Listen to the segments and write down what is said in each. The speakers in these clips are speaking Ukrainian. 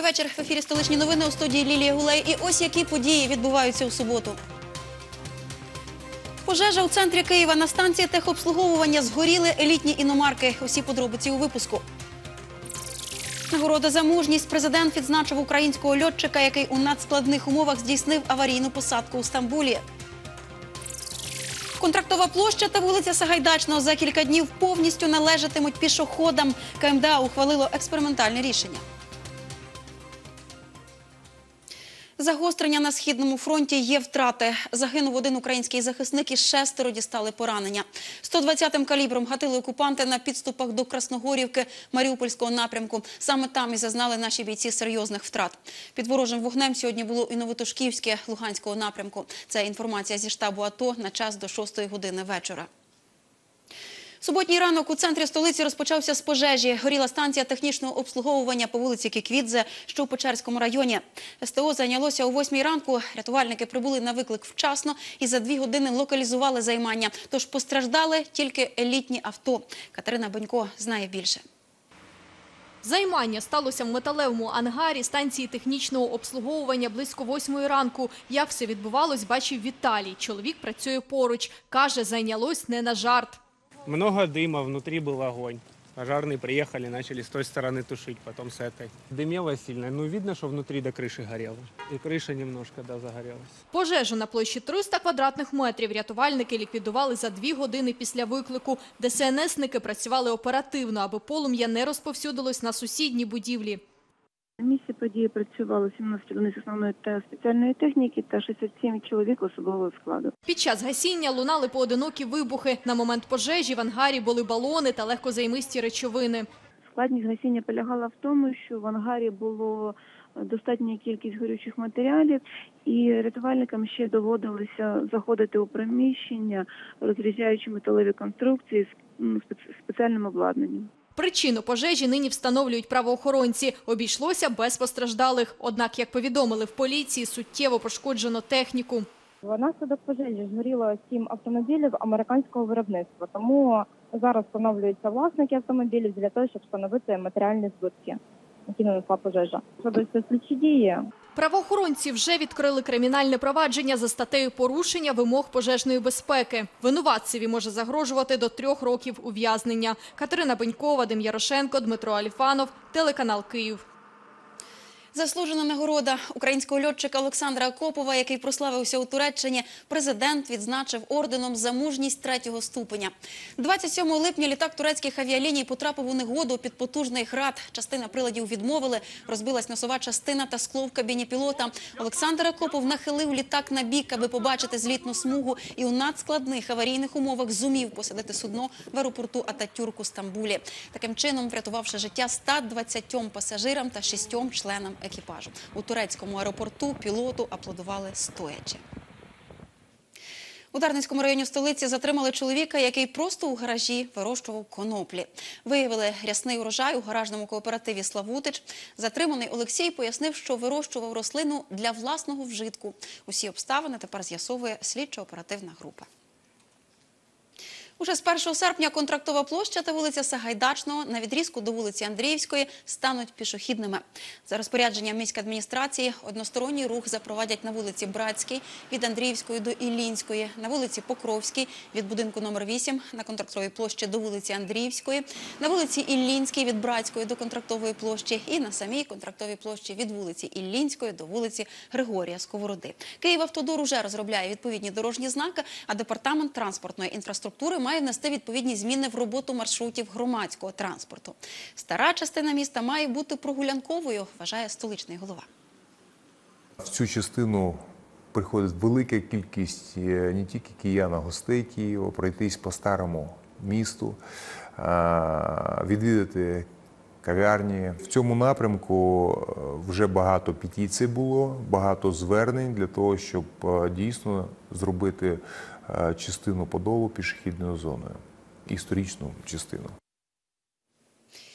вечір. В ефірі «Столичні новини», у студії Лілія Гулей. І ось які події відбуваються у суботу. Пожежа у центрі Києва. На станції техобслуговування згоріли елітні іномарки. Усі подробиці у випуску. Нагорода за мужність. Президент відзначив українського льотчика, який у надскладних умовах здійснив аварійну посадку у Стамбулі. Контрактова площа та вулиця Сагайдачного за кілька днів повністю належатимуть пішоходам. КМДА ухвалило експериментальне рішення. Загострення на Східному фронті, є втрати. Загинув один український захисник і 6 дістали поранення. 120-м калібром гатили окупанти на підступах до Красногорівки Маріупольського напрямку. Саме там і зазнали наші бійці серйозних втрат. Під ворожим вогнем сьогодні було і Новотошківське Луганського напрямку. Це інформація зі штабу АТО на час до 6 години вечора. Суботній ранок у центрі столиці розпочався з пожежі. Горіла станція технічного обслуговування по вулиці Кіквідзе, що у Печерському районі. СТО зайнялося о 8 ранку. Рятувальники прибули на виклик вчасно і за 2 години локалізували займання. Тож постраждали тільки елітні авто. Катерина Бонько знає більше. Займання сталося в металевому ангарі станції технічного обслуговування близько 8 ранку. Як все відбувалось, бачив Віталій. Чоловік працює поруч. Каже, зайнялось не на жарт. Много дыма, внутри был огонь. Пожарные приехали, начали с той стороны тушить, потом с этой. Дымело сильно, ну видно, что внутри до крыши горело. И крыша немножко, да, загорелась. Пожежу на площі 300 квадратних метрів рятувальники ліквідували за 2 години після виклику. ДСНСники працювали оперативно, аби полум'я не розповсюдилось на сусідні будівлі. На місці події працювало 17 одиниць основної та спеціальної техніки та 67 чоловік особового складу. Під час гасіння лунали поодинокі вибухи. На момент пожежі в ангарі були балони та легкозаймисті речовини. Складність гасіння полягала в тому, що в ангарі було достатня кількість горючих матеріалів, і рятувальникам ще доводилося заходити у приміщення, розрізаючи металеві конструкції з спеціальним обладнанням. Причину пожежі нині встановлюють правоохоронці. Обійшлося без постраждалих. Однак, як повідомили в поліції, суттєво пошкоджено техніку. Внаслідок пожежі згоріло 7 автомобілів американського виробництва. Тому зараз встановлюються власники автомобілів для того, щоб встановити матеріальні збитки, які нанесла пожежа. Проводяться слідчі дії. Правоохоронці вже відкрили кримінальне провадження за статтею порушення вимог пожежної безпеки. Винуватцеві може загрожувати до 3 років ув'язнення. Катерина Бонько, Вадим Ярошенко, Дмитро Аліфанов, телеканал «Київ». Заслужена нагорода українського льотчика Олександра Акопова, який прославився у Туреччині, президент відзначив орденом за мужність 3-го ступеня. 27 липня літак турецьких авіаліній потрапив у негоду під потужний град. Частина приладів відмовили, розбилась носова частина та скло в кабіні пілота. Олександр Акопов нахилив літак на бік, аби побачити злітну смугу, і у надскладних аварійних умовах зумів посадити судно в аеропорту Ататюрк у Стамбулі. Таким чином, врятувавши життя 120 пасажирам та 6 членам екіпажу. У турецькому аеропорту пілоту аплодували стоячи. У Дарницькому районі столиці затримали чоловіка, який просто у гаражі вирощував коноплі. Виявили рясний урожай у гаражному кооперативі «Славутич». Затриманий Олексій пояснив, що вирощував рослину для власного вжитку. Усі обставини тепер з'ясовує слідчо-оперативна група. Уже з 1 серпня контрактова площа та вулиця Сагайдачного на відрізку до вулиці Андріївської стануть пішохідними. За розпорядженням міськадміністрації односторонній рух запровадять на вулиці Братській від Андріївської до Іллінської, на вулиці Покровській від будинку номер 8 на контрактовій площі до вулиці Андріївської, на вулиці Іллінській від Братської до контрактової площі і на самій контрактовій площі від вулиці Іллінської до вулиці Григорія Сковороди. «Київавтодор» уже розробляє відповідні дорожні знаки, а департамент транспортної інфраструктури має внести відповідні зміни в роботу маршрутів громадського транспорту. Стара частина міста має бути прогулянковою, вважає столичний голова. В цю частину приходить велика кількість не тільки киян, а гостей Києва, пройтись по старому місту, відвідати кав'ярні. В цьому напрямку вже багато петицій було, багато звернень для того, щоб дійсно зробити частину Подолу пішохідною зоною, історичну частину.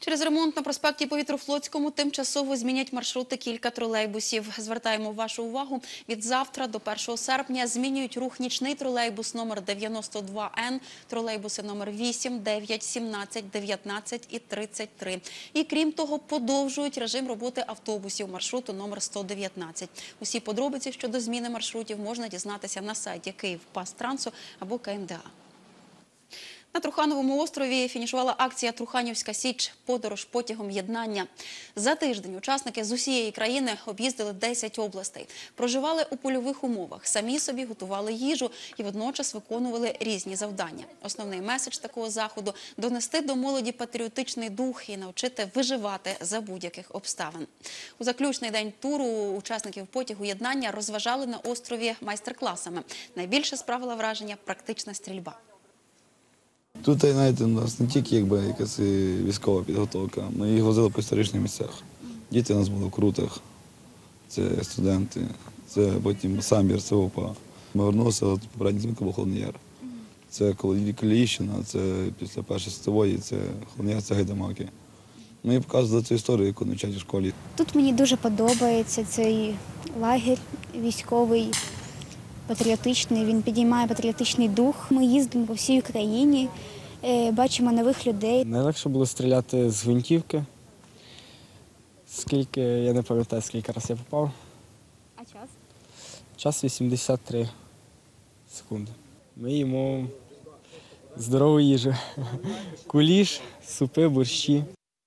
Через ремонт на проспекті Повітрофлотському тимчасово змінять маршрути кілька тролейбусів. Звертаємо вашу увагу, від завтра до 1 серпня змінюють рух нічний тролейбус номер 92Н, тролейбуси номер 8, 9, 17, 19 і 33. І крім того, подовжують режим роботи автобусів маршруту номер 119. Усі подробиці щодо зміни маршрутів можна дізнатися на сайті Київпастрансу або КМДА. На Трухановому острові фінішувала акція «Труханівська Січ. Подорож потягом єднання». За тиждень учасники з усієї країни об'їздили 10 областей. Проживали у польових умовах, самі собі готували їжу і водночас виконували різні завдання. Основний меседж такого заходу – донести до молоді патріотичний дух і навчити виживати за будь-яких обставин. У заключний день туру учасників потягу єднання розважали на острові майстер-класами. Найбільше справила враження практична стрільба. Тут, знаєте, у нас не тільки якась військова підготовка, ми їх возили по історичних місцях. Діти у нас були в Крутах, це студенти, це потім самбір, це ОПА. Ми вернулися, попередній змінка був Холодний Яр. Це Коліївщина, це після Першої світової, це Холодний Яр, це Гайдамаки. Ми показували цю історію, яку навчають у школі. Тут мені дуже подобається цей лагерь військовий, патріотичний, він підіймає патріотичний дух. Ми їздимо по всій Україні, бачимо нових людей. Найлегше було стріляти з гвинтівки. Скільки, я не пам'ятаю, скільки разів я попав. А час? Час 83 секунди. Ми їмо здорову їжу. Куліш, супи, борщі.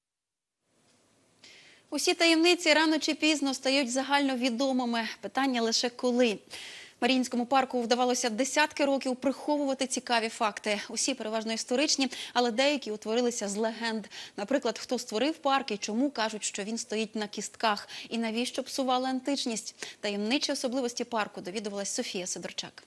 Усі таємниці рано чи пізно стають загальновідомими. Питання лише коли. Маріїнському парку вдавалося десятки років приховувати цікаві факти. Усі переважно історичні, але деякі утворилися з легенд. Наприклад, хто створив парк і чому кажуть, що він стоїть на кістках. І навіщо псували античність. Таємничі особливості парку довідувалась Софія Сидорчак.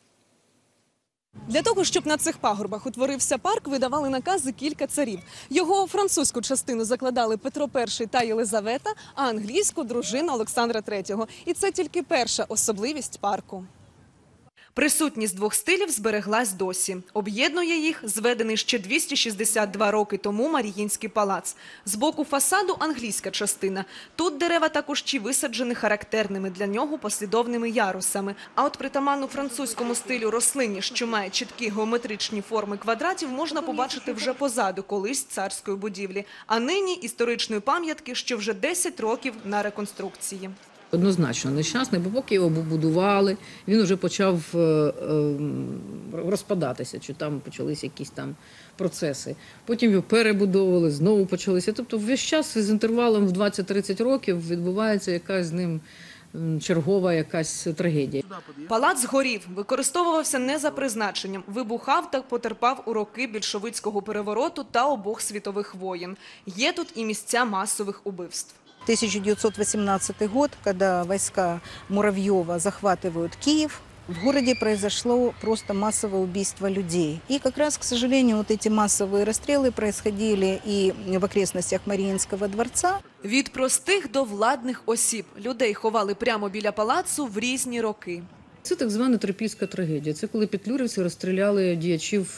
Для того, щоб на цих пагорбах утворився парк, видавали накази кілька царів. Його французьку частину закладали Петро І та Єлизавета, а англійську – дружина Олександра III. І це тільки перша особливість парку. Присутність двох стилів збереглась досі. Об'єднує їх зведений ще 262 роки тому Маріїнський палац. З боку фасаду англійська частина. Тут дерева та кущі висаджені характерними для нього послідовними ярусами. А от притаманну французькому стилю рослині, що має чіткі геометричні форми квадратів, можна побачити вже позаду колись царської будівлі. А нині історичної пам'ятки, що вже 10 років на реконструкції. Однозначно нещасний, бо поки його будували, він вже почав розпадатися, чи там почалися якісь там процеси. Потім його перебудовували, знову почалися. Тобто весь час з інтервалом в 20-30 років відбувається якась з ним чергова якась трагедія. Палац згорів, використовувався не за призначенням, вибухав та потерпав у роки більшовицького перевороту та обох світових воєн. Є тут і місця масових убивств. 1918 год, когда войска Муравьева захватывают Киев, в городе произошло просто массовое убийство людей. И как раз, к сожалению, вот эти массовые расстрелы происходили и в окрестностях Маріїнського дворца. Від простих до владних осіб. Людей ховали прямо біля палацу в різні роки. Це так звана трипільська трагедія. Це коли петлюрівці розстріляли діячів,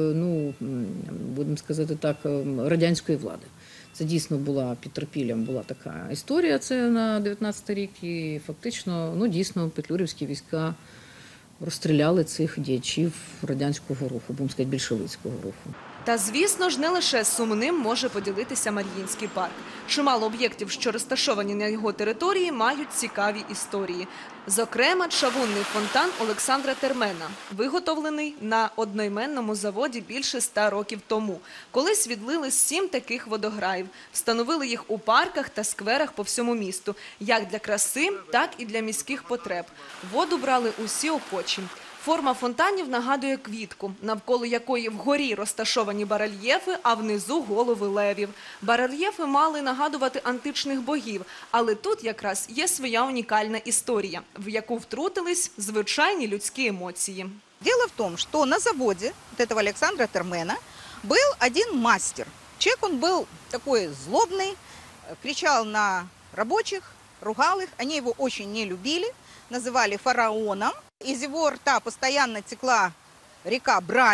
будемо сказати так, радянської влади. Це дійсно була під Трипіллям, була така історія, це на 19-й рік, і фактично, дійсно, петлюрівські війська розстріляли цих діячів радянського руху, будемо сказати, більшовицького руху. Та, звісно ж, не лише сумним може поділитися Маріїнський парк. Чимало об'єктів, що розташовані на його території, мають цікаві історії. Зокрема, чавунний фонтан Олександра Термена, виготовлений на одноіменному заводі більше 100 років тому. Колись відлили 7 таких водограїв. Встановили їх у парках та скверах по всьому місту. Як для краси, так і для міських потреб. Воду брали усі охочі. Форма фонтанів нагадує квітку, навколо якої вгорі розташовані барельєфи, а внизу голови левів. Барельєфи мали нагадувати античних богів, але тут якраз є своя унікальна історія, в яку втрутились звичайні людські емоції. Дело в том, что на заводе вот этого Александра Термена был один мастер. Человек он был такой злобный, кричал на рабочих, ругал их, они его очень не любили, называли фараоном. Из его рта постоянно текла река брани.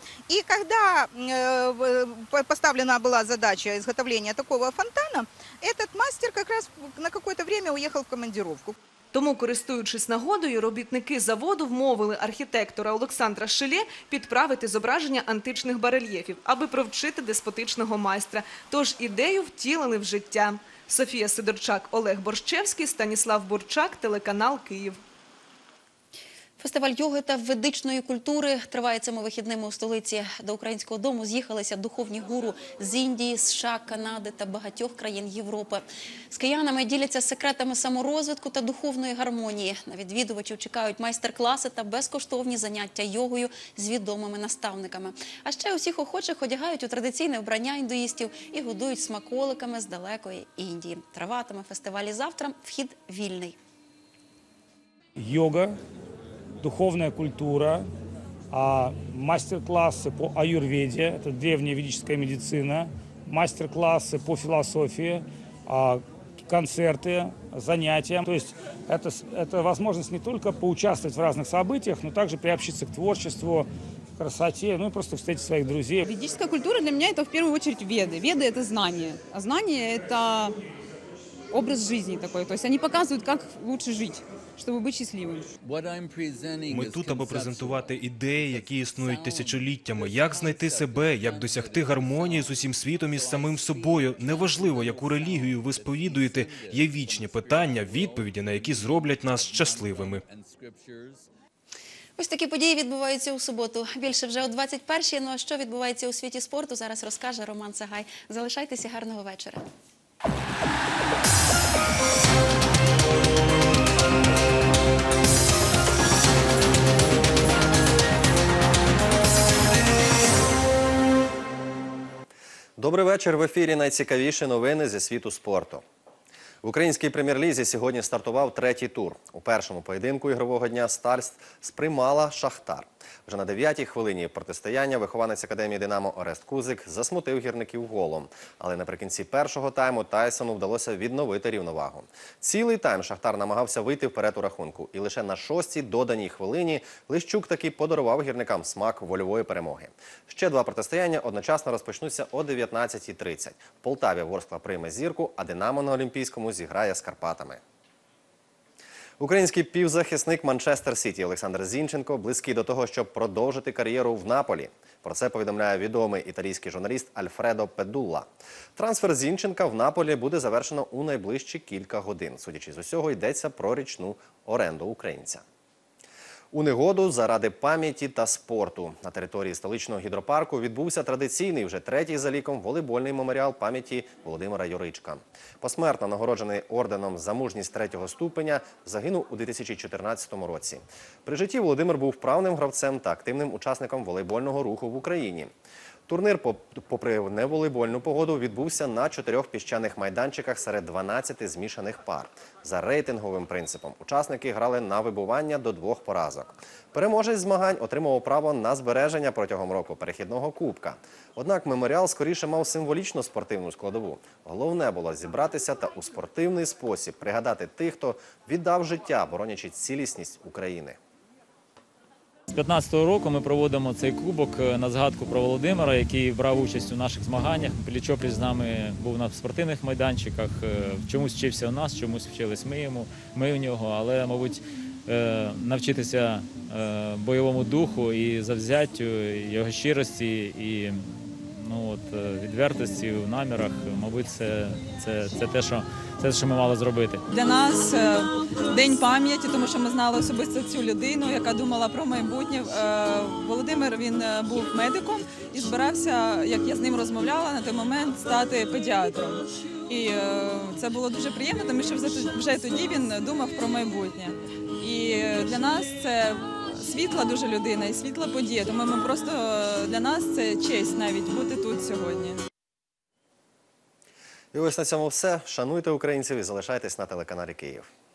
И когда поставлена была задача изготовления такого фонтана, этот мастер как раз на какое-то время уехал в командировку. Тому, користуючись нагодою, робітники заводу вмовили архітектора Олександра Шилє підправити зображення античних барельєфів, аби провчити деспотичного майстра. Тож ідею втілили в життя. Софія Сидорчак, Олег Борщевський, Станіслав Бурчак, телеканал «Київ». Фестиваль йоги та ведичної культури триває цими вихідними у столиці. До Українського дому з'їхалися духовні гуру з Індії, США, Канади та багатьох країн Європи. З киянами діляться секретами саморозвитку та духовної гармонії. На відвідувачів чекають майстер-класи та безкоштовні заняття йогою з відомими наставниками. А ще усіх охочих одягають у традиційне вбрання індуїстів і годують смаколиками з далекої Індії. Триватиме фестиваль і завтра, вхід вільний. Йога, духовная культура, мастер-классы по аюрведе, это древняя ведическая медицина, мастер-классы по философии, концерты, занятия. То есть это возможность не только поучаствовать в разных событиях, но также приобщиться к творчеству, красоте, ну и просто встретить своих друзей. Ведическая культура для меня это в первую очередь веды. Веды – это знания, а знания – это образ жизни такой. То есть они показывают, как лучше жить, щоб бути щасливим. Ми тут, аби презентувати ідеї, які існують тисячоліттями. Як знайти себе, як досягти гармонії з усім світом і з самим собою. Неважливо, яку релігію ви сповідуєте, є вічні питання, відповіді, на які зроблять нас щасливими. Ось такі події відбуваються у суботу. Більше вже о 21-й. Ну а що відбувається у світі спорту, зараз розкаже Роман Сагай. Залишайтеся, гарного вечора. Добрий вечір. В ефірі найцікавіші новини зі світу спорту. В українській прем'єр-лізі сьогодні стартував третій тур. У першому поєдинку ігрового дня «Сталь» сприймала «Шахтар». Вже на 9-й хвилині протистояння вихованець академії «Динамо» Орест Кузик засмутив гірників голом. Але наприкінці першого тайму Тайсону вдалося відновити рівновагу. Цілий тайм «Шахтар» намагався вийти вперед у рахунку. І лише на 6-й доданій хвилині Лищук таки подарував гірникам смак вольової перемоги. Ще два протистояння одночасно розпочнуться о 19:30. В Полтаві Ворскла прийме «Зірку», а «Динамо» на Олімпійському зіграє з Карпатами. Український півзахисник Манчестер Сіті Олександр Зінченко близький до того, щоб продовжити кар'єру в Наполі. Про це повідомляє відомий італійський журналіст Альфредо Педулла. Трансфер Зінченка в Наполі буде завершено у найближчі кілька годин. Судячи з усього, йдеться про річну оренду українця. У негоду заради пам'яті та спорту. На території столичного гідропарку відбувся традиційний, вже третій за ліком, волейбольний меморіал пам'яті Володимира Юричка. Посмертно нагороджений орденом за мужність третього ступеня, загинув у 2014 році. При житті Володимир був вправним гравцем та активним учасником волейбольного руху в Україні. Турнір, попри неволейбольну погоду, відбувся на 4 піщаних майданчиках серед 12 змішаних пар. За рейтинговим принципом учасники грали на вибування до 2 поразок. Переможець змагань отримав право на збереження протягом року перехідного кубка. Однак меморіал скоріше мав символічну спортивну складову. Головне було зібратися та у спортивний спосіб пригадати тих, хто віддав життя, боронячи цілісність України. З 2015 року ми проводимо цей кубок на згадку про Володимира, який брав участь у наших змаганнях. Пліч-опліч з нами був на спортивних майданчиках, чомусь вчився у нас, чомусь вчились ми в нього, але, мабуть, навчитися бойовому духу і завзяттю, його щирості і відвертості в намірах, мабуть, це те, що ми мали зробити. Для нас День пам'яті, тому що ми знали особисто цю людину, яка думала про майбутнє. Володимир, він був медиком і збирався, як я з ним розмовляла, на той момент стати педіатром. І це було дуже приємно, тому що вже тоді він думав про майбутнє. І для нас це світла дуже людина і світла подія, тому ми просто, для нас це честь навіть бути тут сьогодні. І ось на цьому все. Шануйте українців і залишайтесь на телеканалі «Київ».